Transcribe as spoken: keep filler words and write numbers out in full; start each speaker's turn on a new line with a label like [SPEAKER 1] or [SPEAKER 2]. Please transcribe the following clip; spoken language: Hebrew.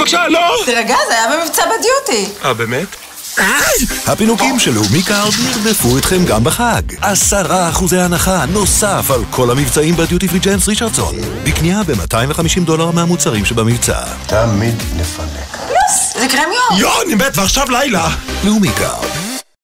[SPEAKER 1] בבקשה, לא!
[SPEAKER 2] תרגע, זה היה במבצע בדיוטי.
[SPEAKER 1] אה, באמת?
[SPEAKER 3] הפינוקים של לאומי קארד נרדפו אתכם גם בחג. עשרה אחוזי הנחה נוסף על כל המבצעים בדיוטי פרי ג'יימס ריצ'רדסון. בקנייה ב-מאתיים וחמישים דולר מהמוצרים שבמבצע.
[SPEAKER 4] תמיד לפנק.
[SPEAKER 2] יוס, זה קרם יום.
[SPEAKER 1] יו, אני מת, ועכשיו לילה.
[SPEAKER 3] לאומי קארד.